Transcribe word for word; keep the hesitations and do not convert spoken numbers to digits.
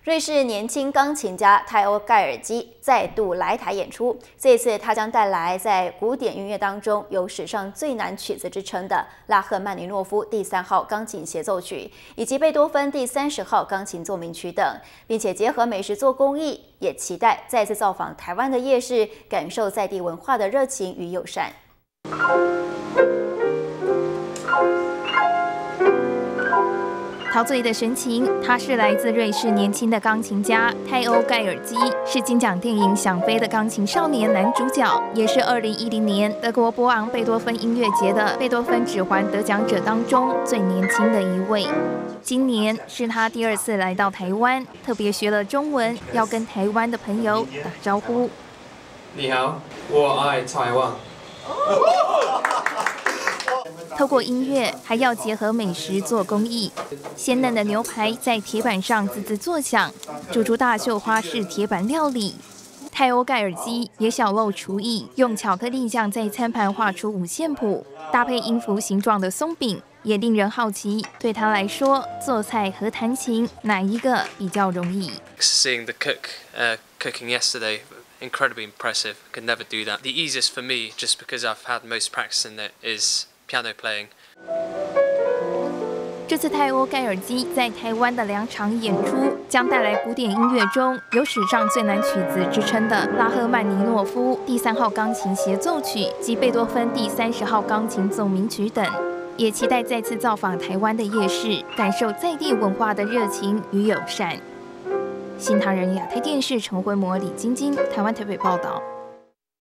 瑞士年轻钢琴家泰欧盖尔基再度来台演出，这一次他将带来在古典音乐当中有史上最难曲子之称的拉赫曼尼诺夫第三号钢琴协奏曲，以及贝多芬第三十号钢琴奏鸣曲等，并且结合美食做公益，也期待再次造访台湾的夜市，感受在地文化的热情与友善。 陶醉的神情，他是来自瑞士年轻的钢琴家泰欧盖尔基，是金奖电影《想飞的钢琴少年》男主角，也是二零一零年德国波昂贝多芬音乐节的贝多芬指环得奖者当中最年轻的一位。今年是他第二次来到台湾，特别学了中文，要跟台湾的朋友打招呼。 你好，我爱台湾。 透过音乐，还要结合美食做公益。鲜嫩的牛排在铁板上滋滋作响，煮出大绣花式铁板料理。泰欧盖尔基也小露厨艺，用巧克力酱在餐盘画出五线谱，搭配音符形状的松饼，也令人好奇。对他来说，做菜和弹琴哪一个比较容易 ？Seeing the cook, uh, cooking yesterday. Incredibly impressive. Could never do that. The easiest for me, just because I've had most practice in it, is piano playing. 这次泰欧盖尔基在台湾的两场演出，将带来古典音乐中有史上最难曲子之称的拉赫曼尼诺夫第三号钢琴协奏曲及贝多芬第三十号钢琴奏鸣曲等。也期待再次造访台湾的夜市，感受在地文化的热情与友善。新唐人亚太电视陈辉模、李晶晶，台湾台北报道。